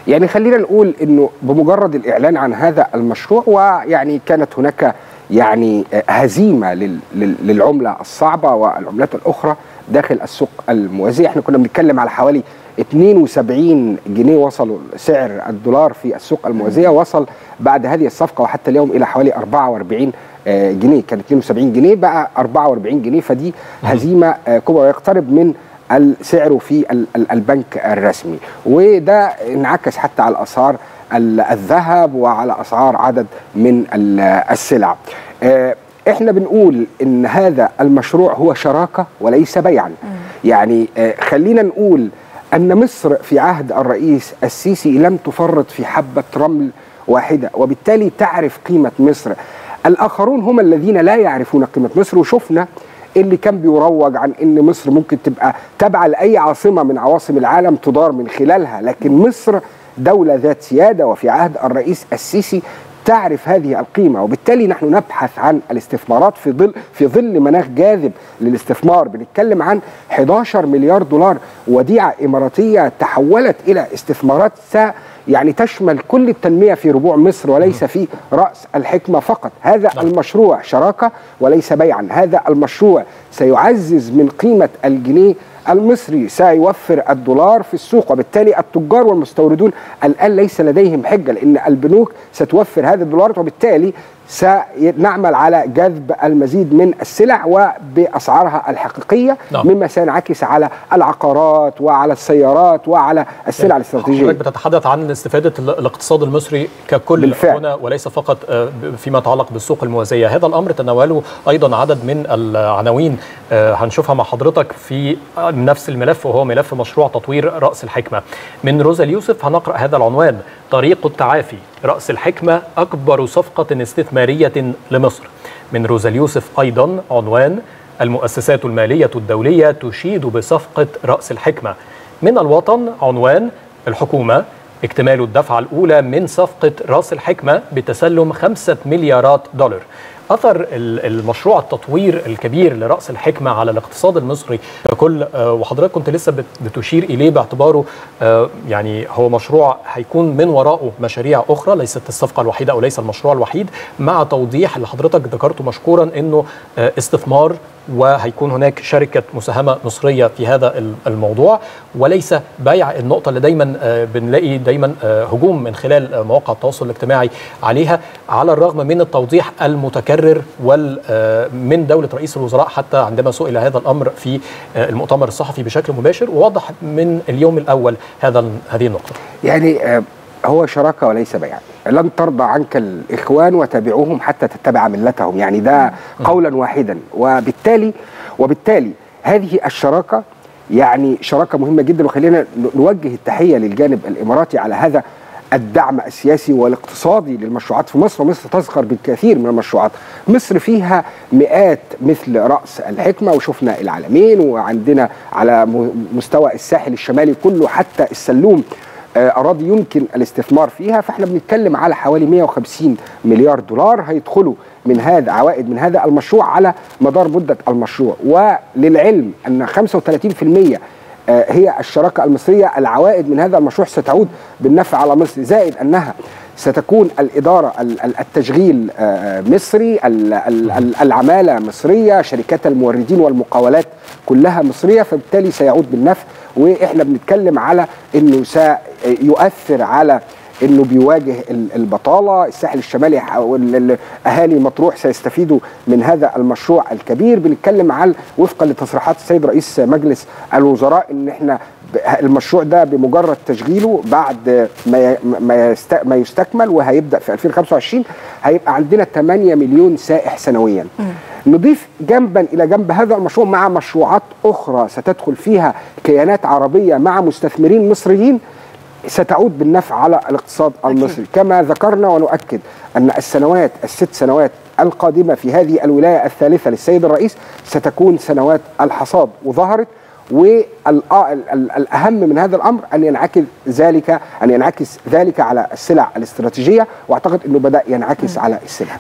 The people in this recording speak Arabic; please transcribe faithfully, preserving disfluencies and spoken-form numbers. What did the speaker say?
يعني خلينا نقول انه بمجرد الاعلان عن هذا المشروع ويعني كانت هناك يعني هزيمه للعمله الصعبه والعملات الاخرى داخل السوق الموازيه. احنا كنا بنتكلم على حوالي اثنين وسبعين جنيه وصلوا سعر الدولار في السوق الموازيه، وصل بعد هذه الصفقه وحتى اليوم الى حوالي أربعة وأربعين جنيه، كان اثنين وسبعين جنيه بقى أربعة وأربعين جنيه، فدي هزيمه كبرى ويقترب من السعر في البنك الرسمي، وده انعكس حتى على اسعار الذهب وعلى اسعار عدد من السلع. احنا بنقول ان هذا المشروع هو شراكه وليس بيعا. يعني خلينا نقول ان مصر في عهد الرئيس السيسي لم تفرط في حبه رمل واحده، وبالتالي تعرف قيمه مصر. الاخرون هم الذين لا يعرفون قيمه مصر، وشفنا اللي كان بيروج عن ان مصر ممكن تبقى تابعه لاي عاصمه من عواصم العالم تدار من خلالها، لكن مصر دوله ذات سياده وفي عهد الرئيس السيسي تعرف هذه القيمه، وبالتالي نحن نبحث عن الاستثمارات في ظل في ظل مناخ جاذب للاستثمار. بنتكلم عن أحد عشر مليار دولار وديعه اماراتيه تحولت الى استثمارات يعني تشمل كل التنميه في ربوع مصر وليس في راس الحكمه فقط. هذا المشروع شراكه وليس بيعا، هذا المشروع سيعزز من قيمه الجنيه المصري، سيوفر الدولار في السوق، وبالتالي التجار والمستوردون الآن ليس لديهم حجة، لأن البنوك ستوفر هذه الدولارات، وبالتالي سنعمل على جذب المزيد من السلع وبأسعارها الحقيقية، نعم. مما سينعكس على العقارات وعلى السيارات وعلى السلع يعني الاستراتيجية. حضرتك بتتحدث عن استفادة الاقتصاد المصري ككل بالفعل هنا وليس فقط فيما يتعلق بالسوق الموازية. هذا الأمر تناوله أيضا عدد من العناوين هنشوفها مع حضرتك في نفس الملف، وهو ملف مشروع تطوير رأس الحكمة. من روزا اليوسف هنقرأ هذا العنوان: طريق التعافي، رأس الحكمة أكبر صفقة استثمارية لمصر. من روزا اليوسف أيضا عنوان: المؤسسات المالية الدولية تشيد بصفقة رأس الحكمة. من الوطن عنوان: الحكومة اكتمال الدفعة الأولى من صفقة رأس الحكمة بتسلم خمسة مليارات دولار. أثر المشروع التطوير الكبير لرأس الحكمة على الاقتصاد المصري ككل، وحضرتك كنت لسه بتشير إليه باعتباره يعني هو مشروع هيكون من وراءه مشاريع أخرى، ليست الصفقة الوحيدة أو ليس المشروع الوحيد، مع توضيح اللي حضرتك ذكرته مشكورا أنه استثمار وهيكون هناك شركة مساهمة مصرية في هذا الموضوع وليس بيع. النقطة اللي دايما بنلاقي دايما هجوم من خلال مواقع التواصل الاجتماعي عليها، على الرغم من التوضيح المتكرر من دولة رئيس الوزراء حتى عندما سئل هذا الأمر في المؤتمر الصحفي بشكل مباشر، ووضح من اليوم الأول هذا هذه النقطة. يعني هو شراكة وليس بيع. لن ترضى عنك الإخوان وتابعوهم حتى تتبع ملتهم، يعني ده قولا واحدا. وبالتالي وبالتالي هذه الشراكة يعني شراكة مهمة جدا، وخلينا نوجه التحية للجانب الإماراتي على هذا الدعم السياسي والاقتصادي للمشروعات في مصر. ومصر تزخر بالكثير من المشروعات، مصر فيها مئات مثل رأس الحكمة، وشفنا العلمين، وعندنا على مستوى الساحل الشمالي كله حتى السلوم أراضي يمكن الاستثمار فيها. فاحنا بنتكلم على حوالي مئة وخمسين مليار دولار هيدخلوا من هذا عوائد من هذا المشروع على مدار مدة المشروع. وللعلم أن خمسة وثلاثين بالمئة هي الشراكة المصرية. العوائد من هذا المشروع ستعود بالنفع على مصر، زائد أنها ستكون الإدارة التشغيل مصري، العمالة مصرية، شركات الموردين والمقاولات كلها مصرية، فبالتالي سيعود بالنفع. وإحنا بنتكلم على أنه سيؤثر على انه بيواجه البطاله. الساحل الشمالي والاهالي مطروح سيستفيدوا من هذا المشروع الكبير. بنتكلم على وفقا لتصريحات السيد رئيس مجلس الوزراء ان احنا المشروع ده بمجرد تشغيله بعد ما ما يستكمل وهيبدا في ألفين وخمسة وعشرين هيبقى عندنا ثمانية مليون سائح سنويا. نضيف جنبا الى جنب هذا المشروع مع مشروعات اخرى ستدخل فيها كيانات عربيه مع مستثمرين مصريين ستعود بالنفع على الاقتصاد المصري. كما ذكرنا ونؤكد أن السنوات الست سنوات القادمة في هذه الولاية الثالثة للسيد الرئيس ستكون سنوات الحصاد، وظهرت. والأهم من هذا الأمر أن ينعكس ذلك أن ينعكس ذلك على السلع الاستراتيجية، وأعتقد أنه بدأ ينعكس على السلع.